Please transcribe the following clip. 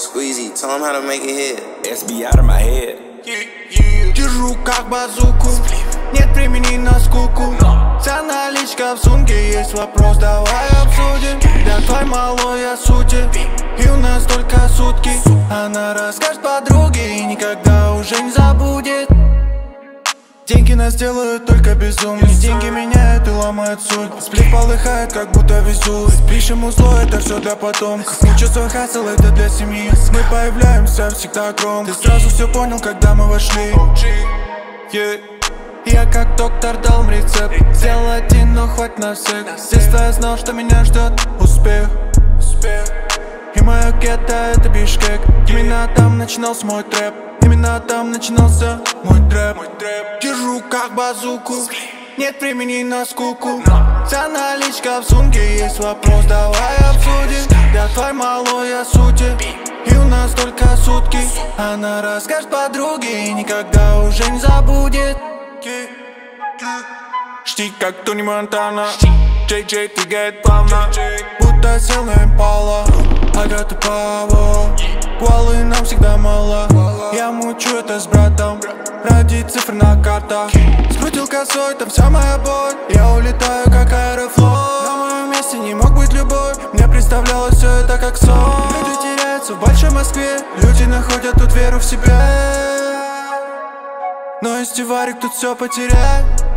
Squeezy, tell him how to make it hit. SB out of my head. Держу как базуку, нет времени на скуку. Вся наличка в сумке, есть вопрос, давай обсудим. Для твоей малой о сути, и у нас только сутки. Она расскажет подруге и никогда уже не забудет. Деньги нас делают только безумными. Деньги меняют и ломают суть. Сплит полыхает, как будто везут. Пишем узло, это все для потомков. Учу свой хасл, это для семьи. Мы появляемся всегда громко. Ты сразу все понял, когда мы вошли. Я как доктор дал мне рецепт. Сделал один, но хватит на всех. С детства я знал, что меня ждет успех. И мое гетто это Бишкек. Именно там начинался мой трэп. Именно там начинался мой трэп. Держу как базуку, нет времени на скуку. Вся наличка в сумке, есть вопрос, давай обсудим. Для твоей малой о сути, и у нас только сутки. Она расскажет подруге и никогда уже не забудет. Жди как Тони Монтана, Джей двигает плавно, будто сел на импала. Агата Паво, куалы нам всегда мало. Я мучу это с братом, ради цифр на картах. Скрутил косой, там вся моя боль. Я улетаю как аэрофлот. На моем месте не мог быть любовь. Мне представлялось все это как сон. Люди теряются в большой Москве, люди находят тут веру в себя. Но истиварик тут все потеряет.